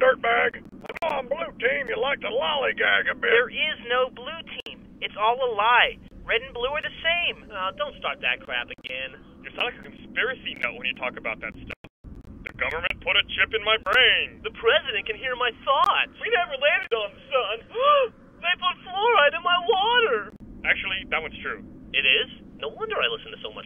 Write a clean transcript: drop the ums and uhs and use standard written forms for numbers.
dirtbag. I know on blue team you like to lollygag a bit. There is no blue team. It's all a lie. Red and blue are the same. Don't start that crap again. You sound like a conspiracy nut when you talk about that stuff. The government put a chip in my brain. The president can hear my thoughts. We never landed on the sun. They put fluoride in my water. Actually, that one's true. It is? No wonder I listen to so